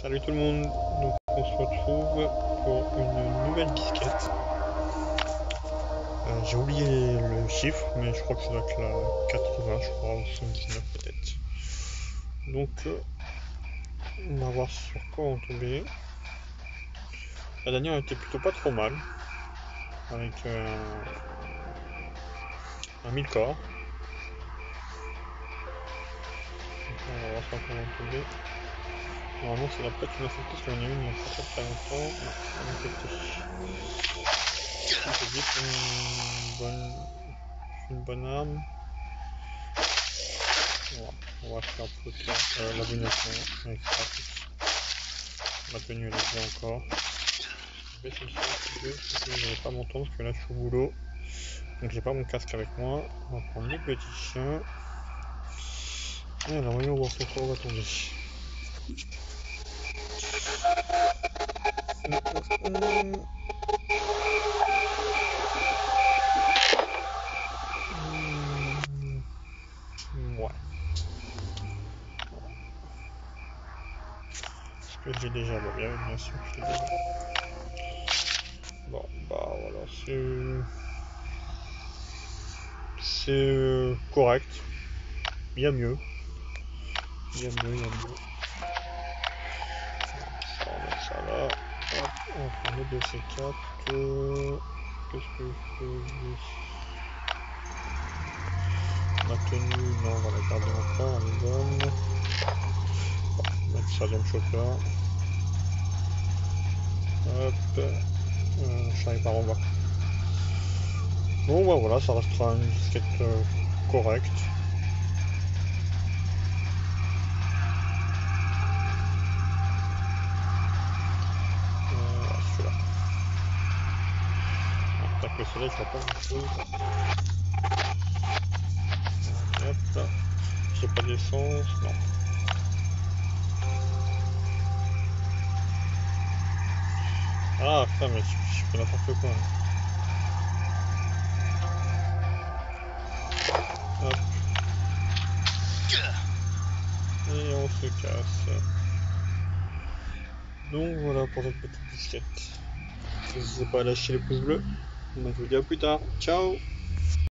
Salut tout le monde, donc on se retrouve pour une nouvelle disquette. J'ai oublié le chiffre, mais je crois que ça doit être la 80, je crois, ou 79 peut-être. Donc on va voir sur quoi on tombait. La dernière était plutôt pas trop mal, avec un 1000 corps. On va voir sur quoi on va tomber. Normalement ça doit pas être une infectée, parce qu'on en a une il y a pas très longtemps. Non, pas une infectée. J'ai dit une bonne arme. On va faire flotter la bougnette avec ça. Ma tenue elle est bien encore. Je vais essayer de faire un petit peu, parce que je vais pas m'entendre parce que là je suis au boulot. Donc j'ai pas mon casque avec moi. On va prendre le petit chien. Et alors voyons voir sur quoi on va tomber. Ouais. Est-ce que j'ai déjà? Bah bien sûr que je l'ai déjà. Bon bah voilà, c'est correct. Il y a mieux. Il y a mieux. On va mettre ça là. Hop, on va prendre le 2C4. Qu'est-ce que je fais? Ma tenue, non, on va la garder encore, elle est bonne. Bon, on va mettre ça dans le chopper. Hop, j'arrive par en bas. Bon, bah voilà, ça restera une disquette correcte. Celui-là. Tant que celui-là, je vois pas grand chose. Hop, j'ai pas d'essence, non. Ah, putain, mais je fais n'importe quoi. Hop. Et on se casse. Donc voilà pour cette petite disquette. N'hésitez pas à lâcher les pouces bleus. On se dit à plus tard. Ciao!